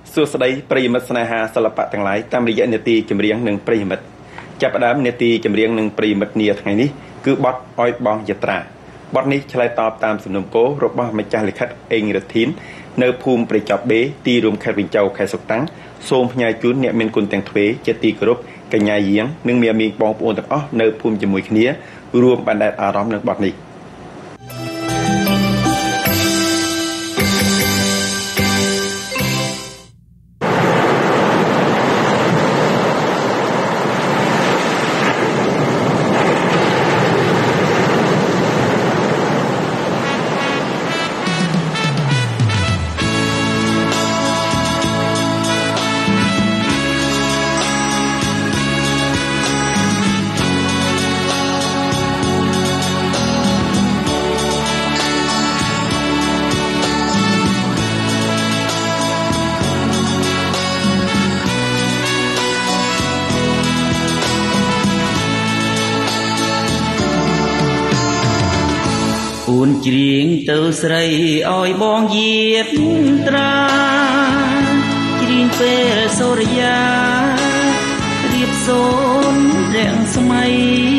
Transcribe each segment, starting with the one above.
សួស្តីប្រិយមិត្តស្នេហាសិល្បៈទាំងឡាយតាមរយៈនេតិចម្រៀងនិងប្រិយមិត្តចាប់ផ្ដើមនេតិចម្រៀងនិងប្រិយមិត្តនាថ្ងៃនេះគឺបទអយបងយត្រាបទនេះឆ្លើយតបតាមសំណុំពររបស់ម្ចាស់លិខិតអេងរធីននៅភូមិព្រៃចប់បេទីរួមខេត្តវិញជ័រខេត្តសុកតាំងសូមផ្ញើជូនអ្នកមានគុណទាំងទ្វេជាទីគោរពកញ្ញាយាងនិងមាមីងបងប្អូនទាំងអស់នៅភូមិជាមួយគ្នារួមបណ្ដែតអារម្មណ៍នឹងបទនេះច្រៀងទៅស្រីឲ្យបងយាតត្រាច្រៀងពេលសូរិយារៀបសូនរាំងស្មៃ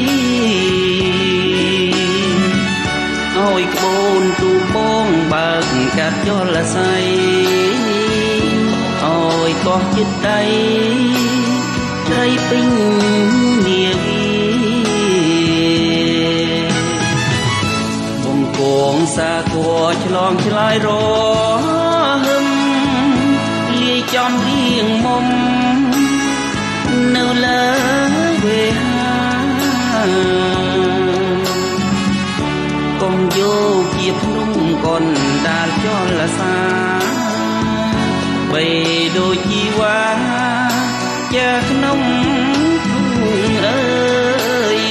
ឲ្យក្បូនទូបងបើកកាត់យល់ស័យឲ្យកោះចិត្តដៃត្រីពេញនាវីគងសាគួរឆ្លងឆ្លើយរហឹមលាយចំរៀងមុំនៅលើវេហាកុំយកជាភ្នំកុនដាលចលសាបីដូចជីវ៉ាចាក្នុងទូងអើយ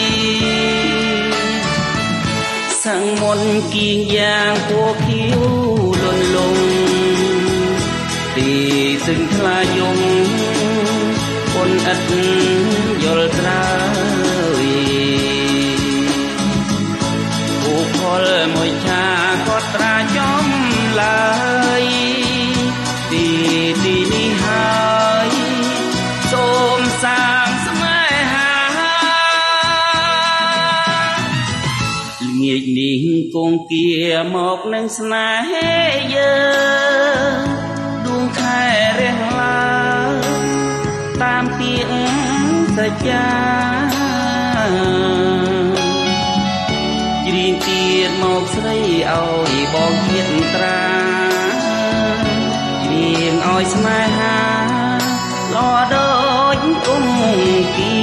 សាំងមុនគៀងយ៉ាងពណ៌ខៀវលន់លងទីសឹងថ្លាយំពុនឥតយល់ត្រើយអូផលមួយឆាគាត់ត្រាចំឡើយទីនេះហើយសូមសាងស្នេហាងាកនេះគង់គៀមកនឹងស្នេហ៍យើងដួងខែរះឡើតាមទៀងសច្ចាច្រៀងទៀតមកស្រីឲ្យបងជាតិត្រាច្រៀងឲ្យស្នេហាល្អដូចគង់គី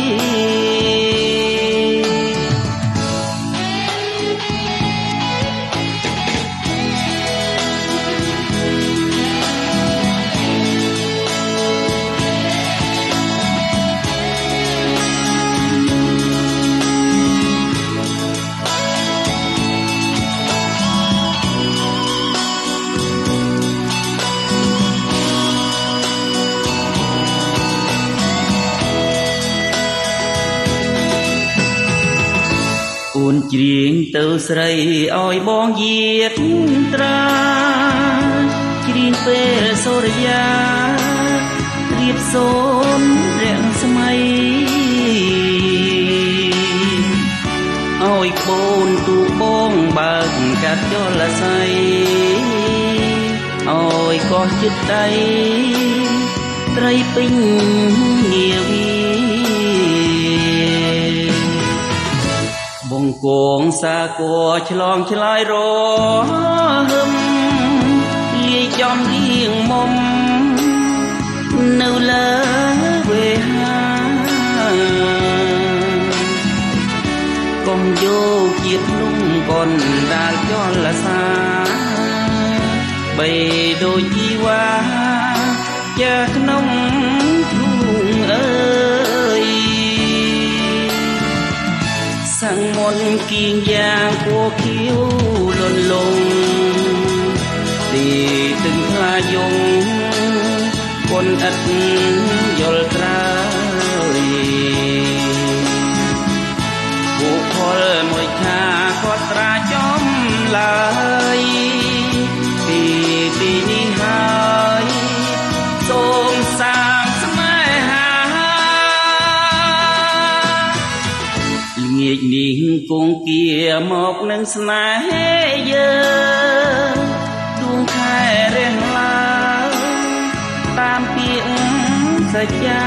ច្រៀងទៅស្រីឲ្យបងយាតត្រាច្រៀងពេលសូរិយារៀបសូនរាំងស្មៃឲ្យក្បូនទូបងបើកកាត់យល់ស័យឲ្យកោះចិត្តដៃត្រីពេញនាវីបងគងសាគួរឆ្លងឆ្លើយរហឹមលាយចំរៀងមុំនៅលើវេហាកុំយកជាភ្នំកុនដាលចលសាបីដូចជីវ៉ាចាក្នុងទូងអើយសាំងមុនគៀងយ៉ាងពណ៌ខៀវលន់លងទីទឹងថ្លាយងពុនឥតយល់ត្រើយបុគ្គលមួយខាគាត់ត្រាចំឡើយទីនេះហើយមកនឹងស្នេហ៍យើងដួងខែរះឡើងតាមពាក្យសច្ចា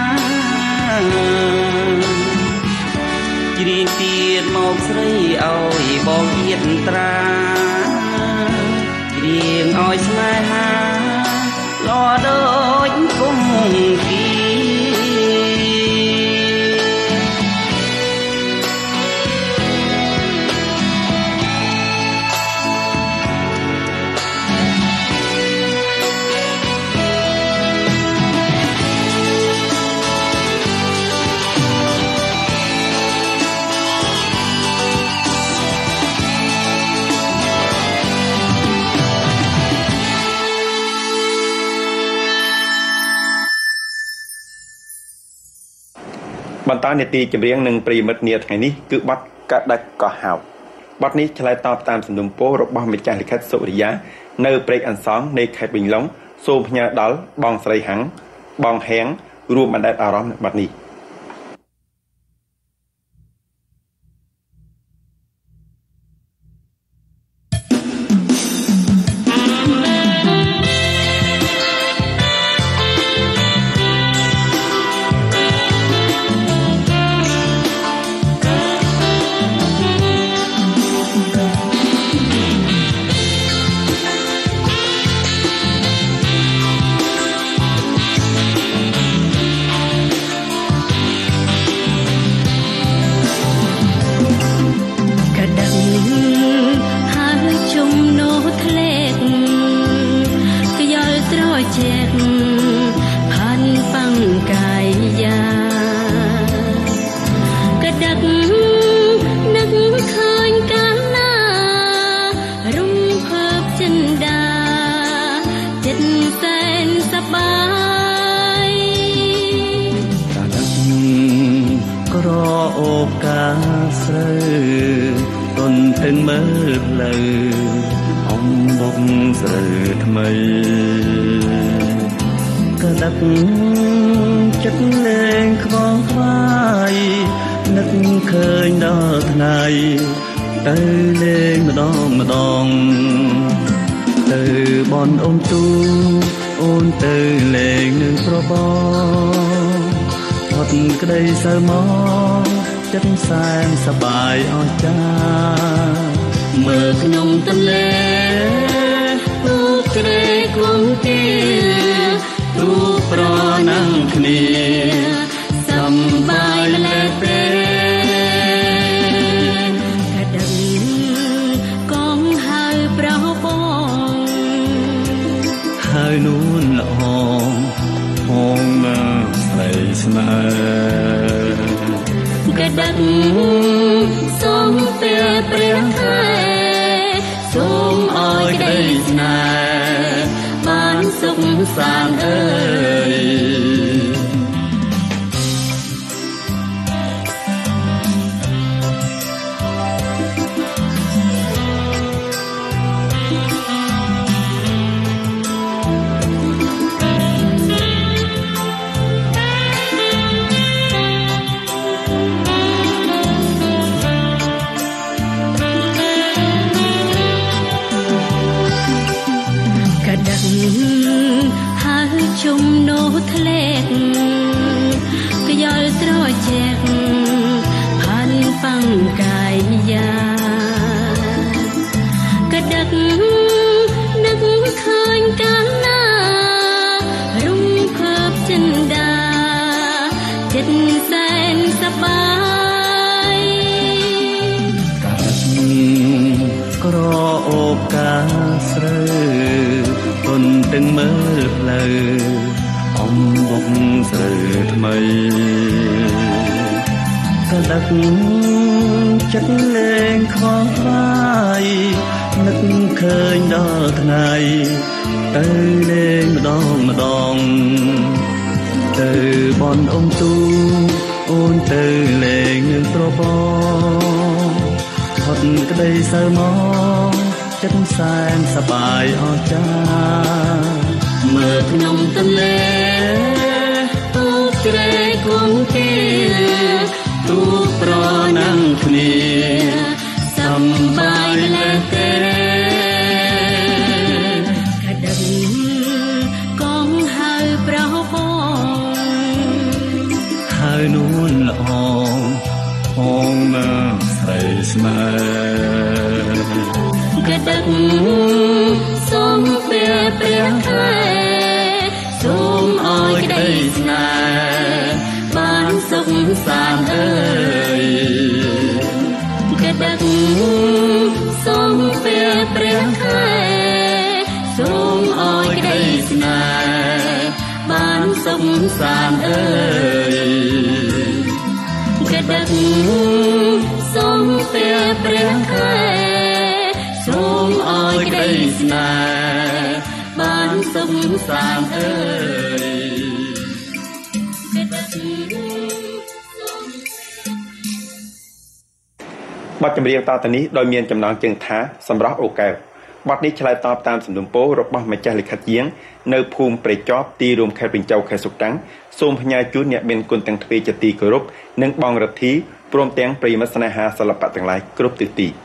ជ្រៀងទៀតមកស្រីឲ្យបងទៀតត្រាជ្រៀងឲ្យស្នេហាល្អដូចគុំគីបន្តនេតិចម្រៀងនឹងប្រិមិត្តនាថ្ងៃនេះគឺបទកាដាច់កោះហៅបទនេះឆ្លើយតបតាមសំណុំពររបស់ម្ចាស់លិខិតសុរិយានៅព្រែកអន្សងនៃខេត្តប៊ីឡុងសូមផ្ញើដល់បងស្រីហាំងបងហៀងរួមបណ្ដែតអារម្មណ៍នៅបទនេះទូប្រណាំងគ្នាសព្រះខែសូមឲ្យក្តីស្នេហ៍បានសុខសាន្តអើយកដឹកសូមព្រះខែសូមឲ្យក្តីស្នេហ៍បានសុខសាន្តអើយកដឹកសូមព្រះខែសូមឲ្យក្តីស្នេហ៍បានសុខសាន្តអើយបទចម្រៀងតទៅនេះដោយមានចំណងជើងថាសម្រស់អូកែវបទនេះឆ្លើយតបតាមសំណុំពររបស់ម្ចាស់លិខិតយាងនៅភូមិព្រៃចប់ទីរួមខេត្តពេញchâuខេត្តសុកតាំងសូមផ្ញើជូនអ្នកមានគុណទាំងទ្វេជាទីគោរពនិងបងរទ្ធីព្រមទាំងប្រិយមិត្តស្នេហាសិល្បៈទាំងឡាយគ្រប់ទិសទី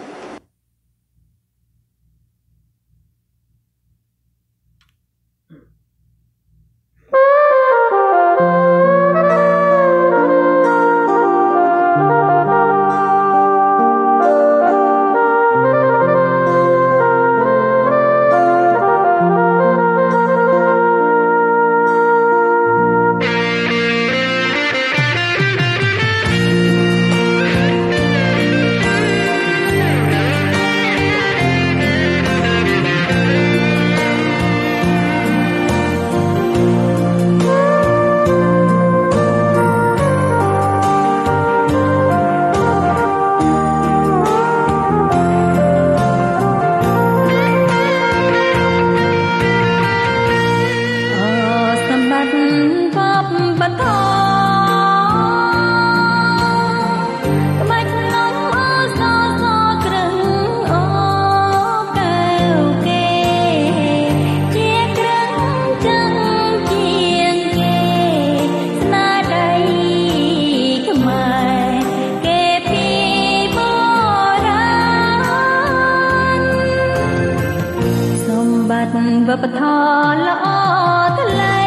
វប្បធម៌ល្អថ្លៃ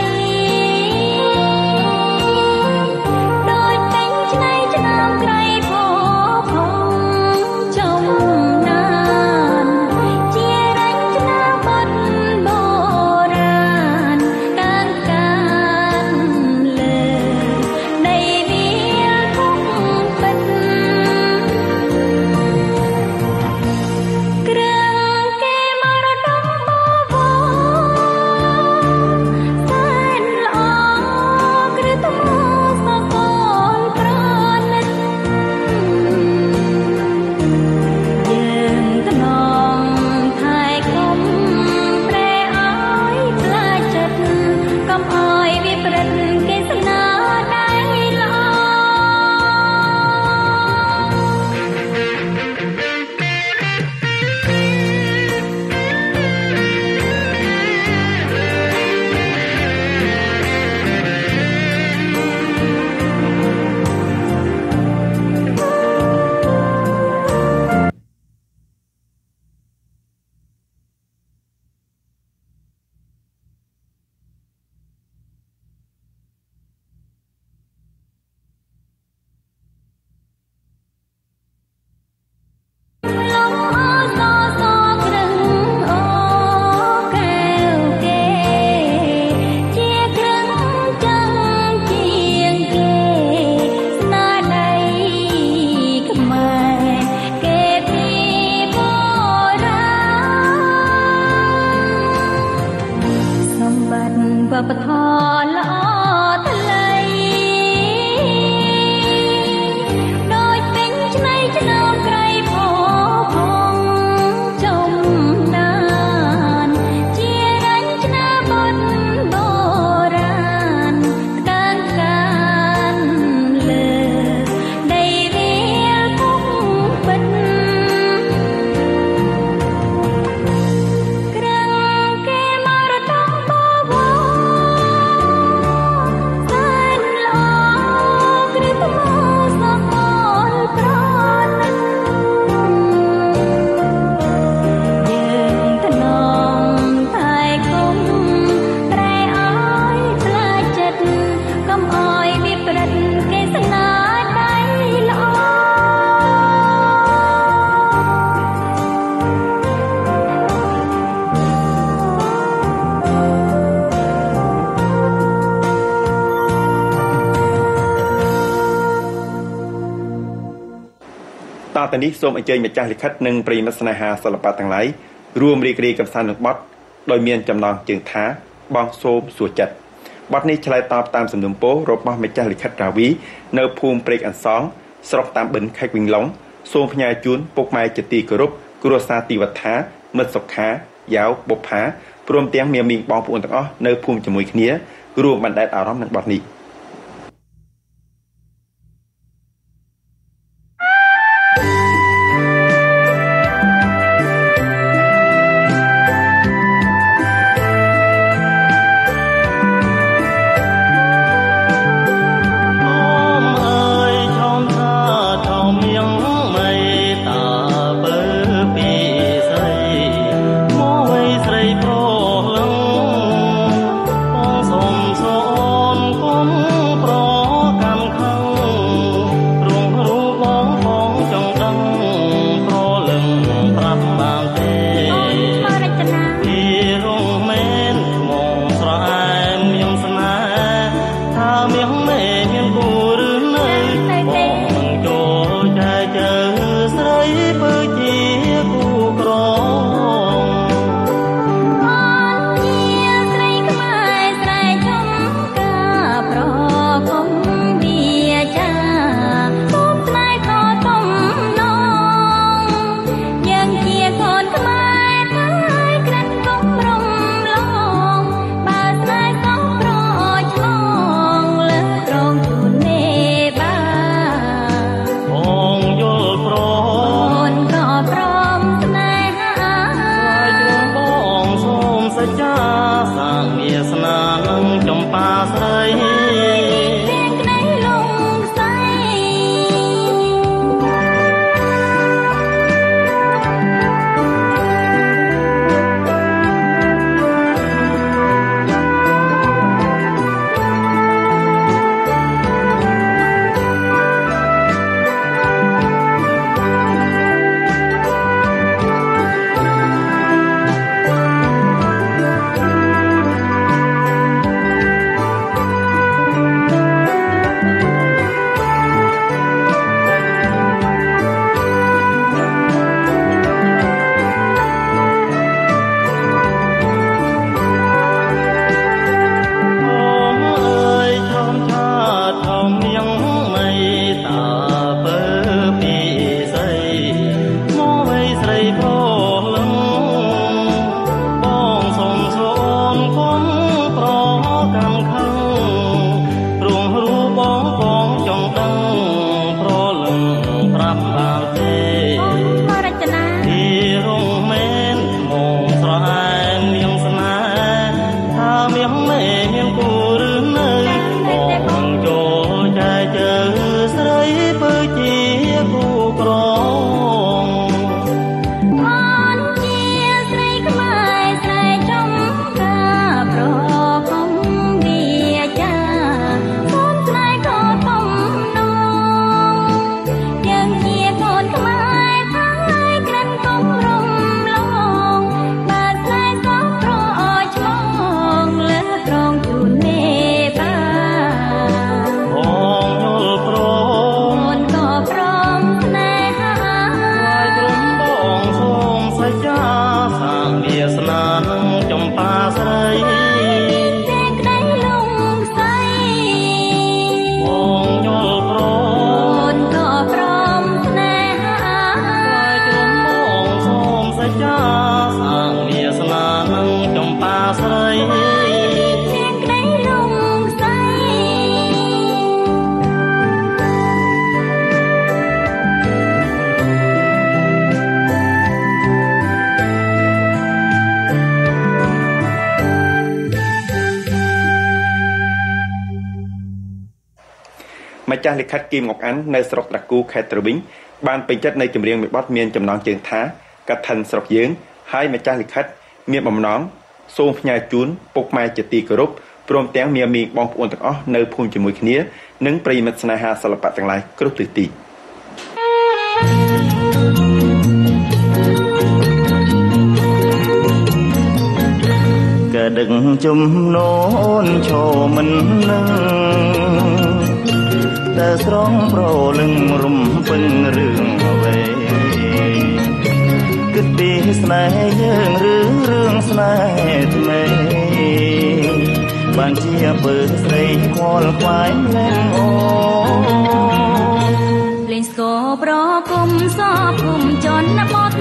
ដោយតែងឆ្នៃឆ្នាំក្រៃផងចំណានជារចនាបថបុរាណកាលកាលលើដីវាគង់ពិតគ្រឿងគេមរតកវប្បធម៌ល្អថ្លៃដោយពេញឆ្នៃឆ្នាំក្រៃផងចំណានជារចនាបថបុរាណកាលកាលលើដីវាគង់ពិតគ្រឿងគេមរតកទៅនេះសូមអញ្ជើញម្ចាស់លិខិតនិងប្រិយមិត្តស្នេហាសិល្បៈទាំងឡាយរួមរីករាយកំសាន្តនឹងបទដោយមានចំណងជើងថាបងសូមសួរចិត្តបទនេះឆ្លើយតបតាមសំណុំពររបស់ម្ចាស់លិខិតរាវីនៅភូមិព្រែកអន្សងស្រុកតាមបិណ្ឌខេត្តវិញឡុងសូមផ្ញើជូនពុកម៉ែជាទីគោរពគ្រួសារទីវត្ថាមិត្តសុខាយ៉ាវបុប្ផាព្រមទាំងមានមីងបងប្អូនទាំងអស់នៅភូមិជាមួយគ្នារួមបណ្ដែតអារម្មណ៍នឹងបទនេះម្ចាស់លិខិតគីមងុកអាននៅស្រុកតាគូខេត្តត្រវិញបានពេញចិត្តនៃចម្រៀងមួយបទមានចំណងជើងថាកឋិនស្រុកយើងហើយម្ចាស់លិខិតមានបំណងសូមផ្ញើជូនពុកម៉ែជាទីគោរពព្រមទាំងមានមីងបងប្អូនទាំងអស់នៅភូមិជាមួយគ្នានិងប្រិយមិត្តស្នេហាសិល្បៈទាំងឡាយគ្រប់ទិសទីកដឹកជំនោនឈោមិននឹងតែស្រងប្រលឹងរំពឹងរឿងអ្វីស្នេហ៍យើងឬរឿងស្នេហ៍ថ្មីបានជាបើស្រីខ្វល់ខ្វាយលែងអូលេងស្គរប្រគុំសពគុំចនបត់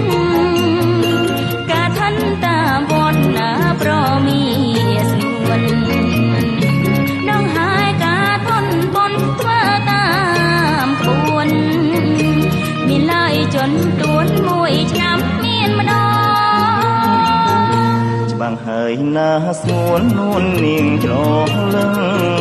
ការឋិនតាមវត្តណាប្រមីស្ងួនដងហើយការធន់បន់ធ្វើតាមក្បួនមានឡើយចនទួនមួយឆ្នាំមានម្ដងច្បាំងហើយណាស្ងួននួននាងច្រឡឹង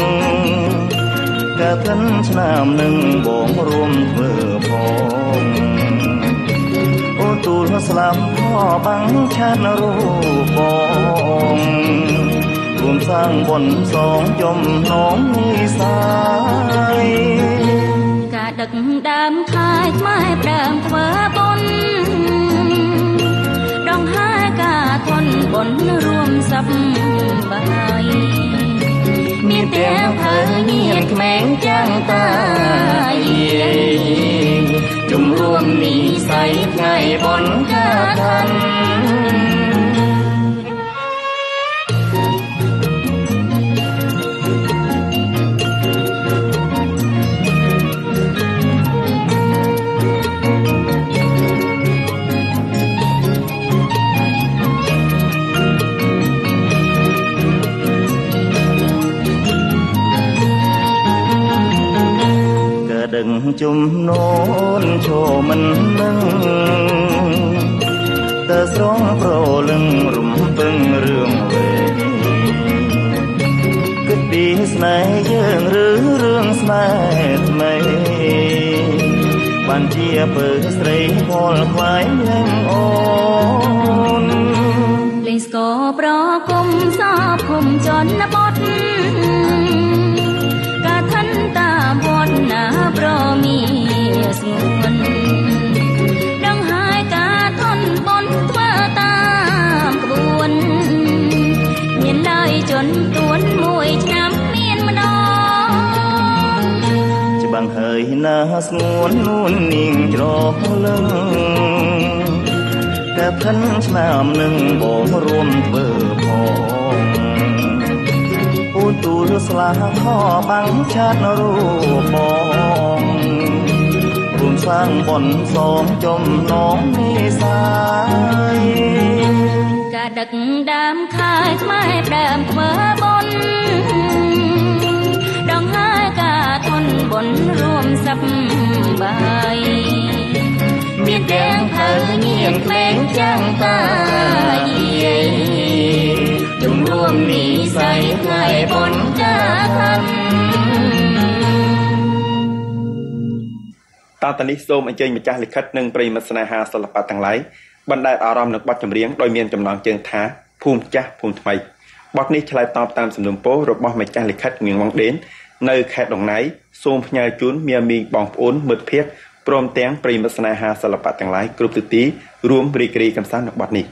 កាលឋិនឆ្នាំនឹងបងរួមធ្វើផងអូទូលស្លាប់ខបាំងឆានរូបបងរួមសាងបុណ្យសងចំណងនិសាយការដឹកដើមខែខ្មែរដើមធ្វើបុណ្យដងហើយការធន់បុណ្យរួមសប្បាយមានទាំងភើញៀនក្មេងចាំងតាយាយជំរួមនិស័យថ្ងៃបុណ្យការឋិនដឹងជំនូនឈោមិននឹងតើស្រងប្រលឹងរំពឹងរឿងវែងគិតពីស្នេហ៍យើងឬរឿងស្នេហ៍ថ្មីបានជាបើស្រីខ្វល់ខ្វាយលែងអូនលេងស្គរប្រគុំសពគុំចនបត់ការឋិនតាមវត្តណាប្រមីស្ងួនដងហើយការធន់បន់ធ្វើតាមក្បួនមានឡើយចនទួនមួយឆ្នាំមានម្ដងច្បាំងហើយណាស្ងួននួននាងច្រឡឹងតែឋិនឆ្នាំនឹងបងរួមធ្វើផងអូទូលស្លាប់ខបាំងឆាតរូបបងរួមសាងបុណ្យសងចំណងនិសាយការដឹកដើមខែខ្មែរដើមធ្វើបុណ្យដងហើយការធន់បុណ្យរួមសប្បាយមានទាំងភើញៀនក្មេងចាំងតាយាយជំរួមនិស័យថ្ងៃបុណ្យការឋិនតទៅនេះសូមអញ្ជើញម្ចាស់លិខិតនិងប្រិយមិត្តស្នេហាសិល្បៈទាំងឡាយបណ្ដែតអារម្មណ៍នឹងបទចម្រៀងដោយមានចំណងជើងថាភូមិចាស់ភូមិថ្មីបទនេះឆ្លើយតបតាមសំណុំពររបស់ម្ចាស់លិខិតងៀងវងដេននៅខេត្តដងណៃសូមផ្ញើជូនមាមីងបងប្អូនមិត្តភ័ក្តិព្រមទាំងប្រិយមិត្តស្នេហាសិល្បៈទាំងឡាយគ្រប់ទិសទីរួមរីករាយកម្សាន្តនឹងបទនេះ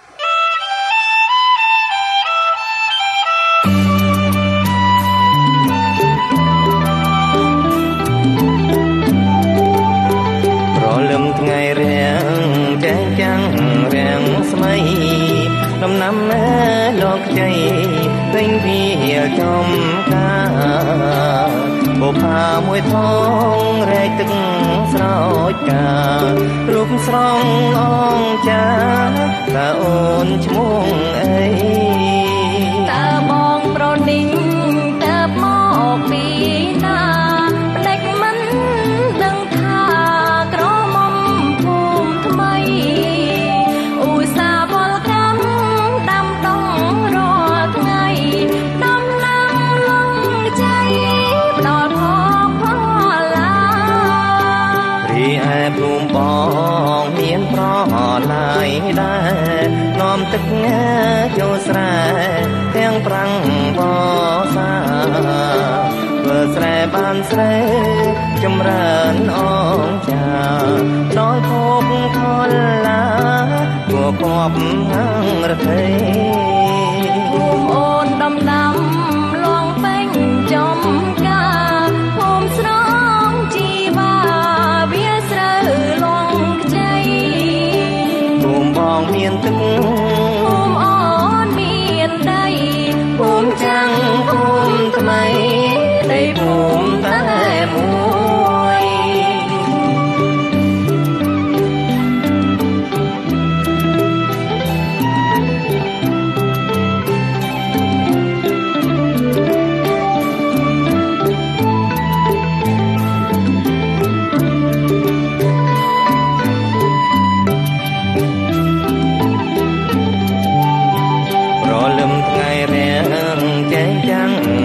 ថ្ងៃរាំងចែងចាំងរាំងស្មៃដំណាំលោកជ័យពេញវាចំការបុផាមួយថងរែកទឹកស្រោចការូបស្រងអងចាតើអូនឈ្មោះអីតើបងប្រនីងតើមកពីណាផ្ដេចមិនដឹងថាក្រមុំភូមិថ្មីឧស្សាហ៍វល់កម្មដាំដុះរាល់ថ្ងៃដំណាំលងជ័យផ្ដល់ផលឡារីឯភូមិបងមានប្រឡាយដែរនាំទឹកចូលស្រែទាំងប្រាំងបសាធ្វើស្រែបានស្រែចម្រើនអងចាដោយភពខលឡាគួគប់ងាំងរថេភូមិអូនដំណាំលងពេញចំការភូមិស្រងជីវ៉ាវាស្រូវលងខ្ចីភូមិប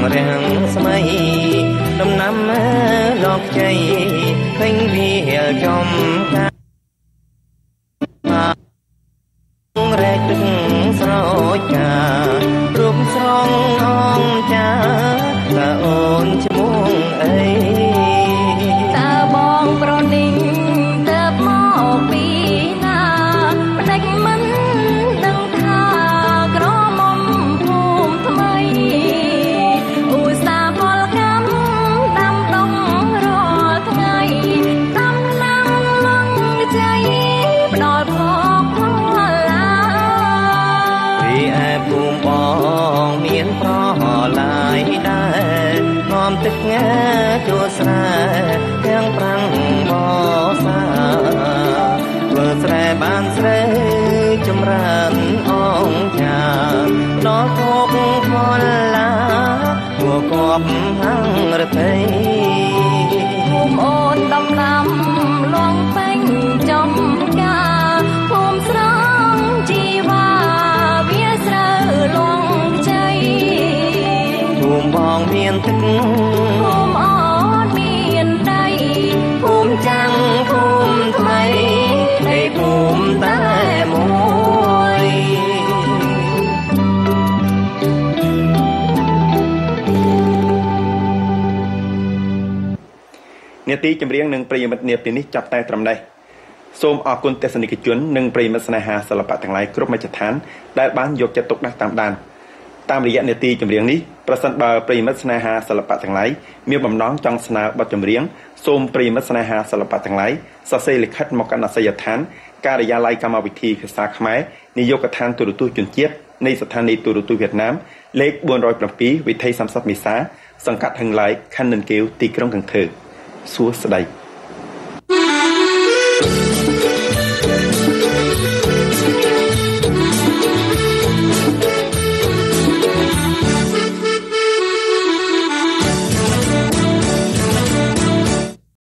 រាំងស្មៃដំណាំលោកជ័យឃើញវាចំការរែកទឹកស្រោចការូបស្រងអងចាតើអូនឈ្មោះអីតើបងប្រនីងទៅមកពីណាផ្ដេចមិនដឹងថាក្រមុំភូមិថ្មីឧស្សាហកម្មដាំដុះរាល់ថ្ងៃដាំណាំលងใจផ្ដល់ផងផលឡាពីឯភូមិបងមានប្រឡាយដែរនាំទឹកជួស្រែទាំងប្រាំងបសាធ្វើស្រែបានស្រីចម្រើនអងចាដល់គោកផលឡាគួគប់ហាំងរទេភូមិអូនដំណាំលងពេញចំការភូមិស្រងជីវ៉ាវាស្រូវលងជ័យភូមិបងមានទឹកភូមិអូនមានដីភូមិចាំងភូមិថ្មីនៃភូមិតែមួយនាទីចម្រៀងនិងប្រិយមិត្តនាពេលនេះចាប់តែត្រឹមនេះសូមអរគុណទស្សនិកជននិងប្រិយមិត្តស្នេហាសិល្បៈទាំងឡាយគ្រប់មជ្ឈដ្ឋានដែលបានយកចិត្តទុកដាក់តាមដានតាមរយៈនាទីចម្រៀងនេះប្រសិនបើប្រិយមិត្តស្នេហាសិល្បៈទាំងឡាយមានបំណងចង់ស្នើបទចម្រៀងសូមប្រិយមិត្តស្នេហាសិល្បៈទាំងឡាយសរសេរលិខិតមកកាន់អាសយដ្ឋានការិយាល័យកម្មវិធីភាសាខ្មែរនាយកដ្ឋានទូរទស្សន៍ជនជាតិនៃស្ថានីយ៍ទូរទស្សន៍វៀតណាមលេខ407វិថី30មេសាសង្កាត់ហឹងឡៃខណ្ឌនិនកៀវទីក្រុងកង្ធើសួស្តី